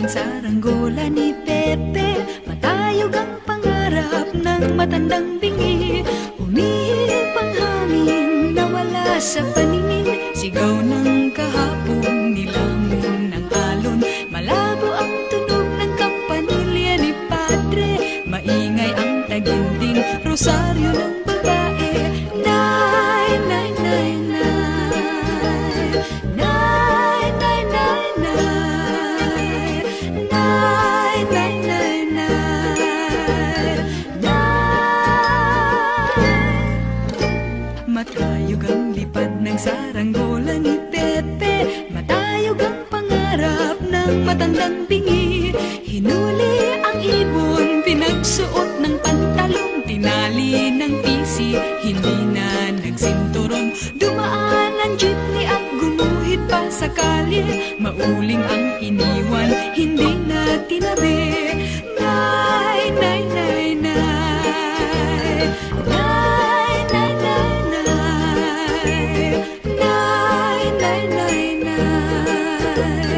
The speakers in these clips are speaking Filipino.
ng saranggola ni Pepe. Matayog ang pangarap ng matandang bingi. Umihip ang hangin, nawala sa paningin. Sigaw ng kahapon, nilamon ng alon. Malabo ang tunog ng kampanilya ni Padre. Maingay ang taginding rosaryo ng babae. Nay, nay, nay, nay. Nay, nay, nay, nay. Nay, nay, nay, nay. Matayog ang lipad ng saranggola ni Pepe. Matayog ang pangarap ng matandang bingi. Hinuli ang ibon, pinagsuot ng pantalon. Tinali ng pisi, hindi na nagsinturon. Dumaan ang jeepney at gumuhit pa sa kalye. Mauling ang iniwan, hindi na tinabi. Nay, nay, nay, nay. Nay, nay, nay, nay. Nay, nay, nay, nay.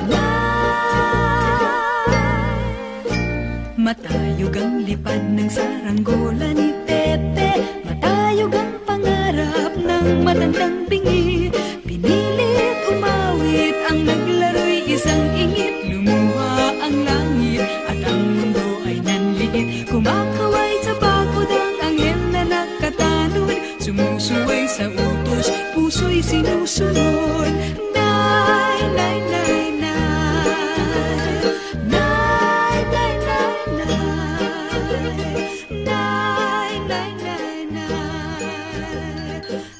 Matayog ang lipad ng saranggola ni Pepe. Matayog ang pangarap ng matandang bingi. Pinilit umawit ang naglaro'y isang ingit. Lumuha ang langit at ang mundo ay nanliit. Kumakaway sa bakod ang anghel na nakatanod. Sumusuway sa utos, puso'y sinusunod. Nay, nay, nay, nay. Nay, nay, nay, nay. Nay, nay, nay, nay.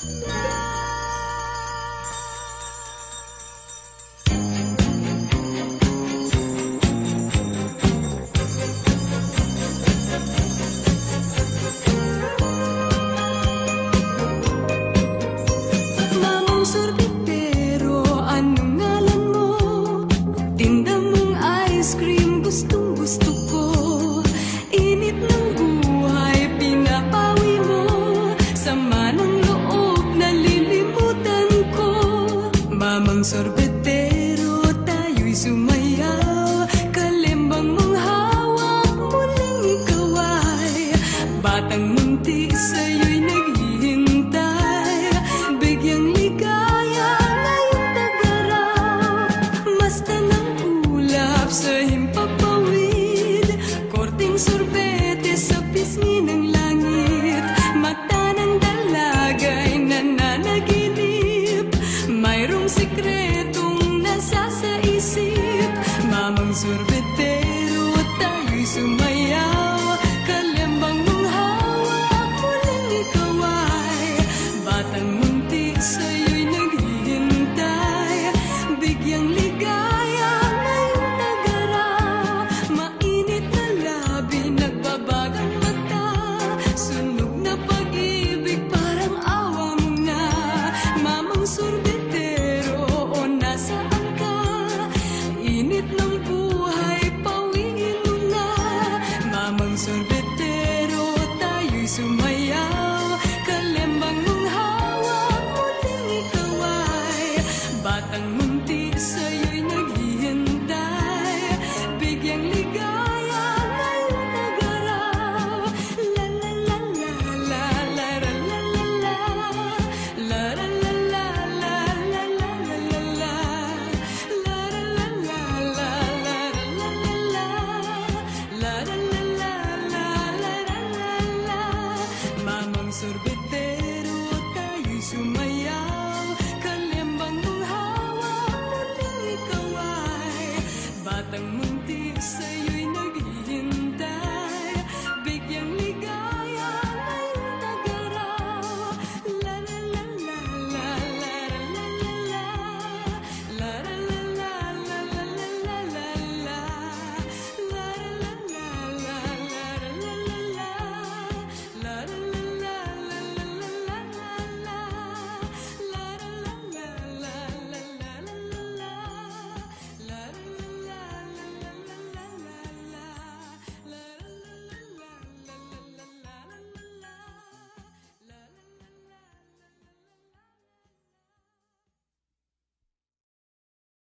Mamang sorbetero, anong ngalan mo? Tinda mong ice cream, gustong gusto ko. Init ng buhay, pinapawi mo. Sama ng loob, nalilimutan ko. Mamang sorbetero, tayo'y sumayaw. Kalembang mong hawak, muling ikaw ay batang munti, sa'yo'y naghihintay. Bigyang ligaya, ngayong tagaraw. Basta ng ulap sa himpapawid. Korting sorbete sa pisngi ng langit. Mata ng dalaga'y nananaginip. Mayroong sikretong nasa sa isip. Mamang sorbetero, tayo'y sumayaw. Kalembang mong hawak, muling ikaw ay batang munti sa